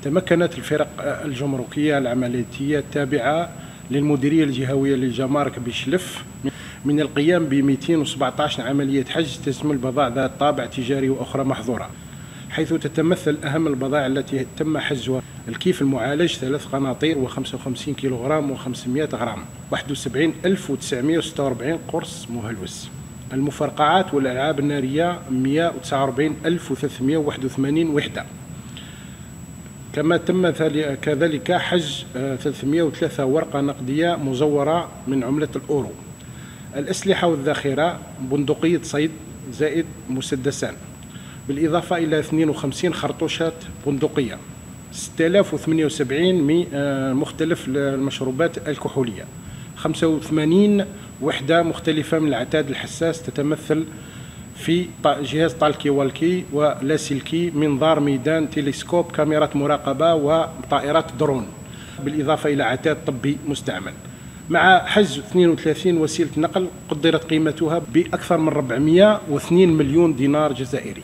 تمكنت الفرق الجمركية العملياتية التابعة للمديرية الجهوية للجمارك بشلف من القيام ب 217 عملية حجز تشمل بضائع ذات طابع تجاري وأخرى محظورة، حيث تتمثل أهم البضائع التي تم حجزها الكيف المعالج 3 قناطير و55 كيلوغرام و500 غرام، 71946 قرص مهلوس. المفرقعات والألعاب النارية 149381 وحدة. كما تم كذلك حجز 303 ورقة نقدية مزورة من عملة الأورو. الأسلحة والذخيرة: بندقية صيد زائد مسدسان، بالإضافة إلى 52 خرطوشات بندقية، 6078 مختلف المشروبات الكحولية، 85 وحدة مختلفة من العتاد الحساس تتمثل في جهاز طالكي والكي ولاسلكي، منظار ميدان، تلسكوب، كاميرات مراقبة وطائرات درون، بالإضافة إلى عتاد طبي مستعمل، مع حجز 32 وسيلة نقل قدرت قيمتها بأكثر من 402 مليون دينار جزائري.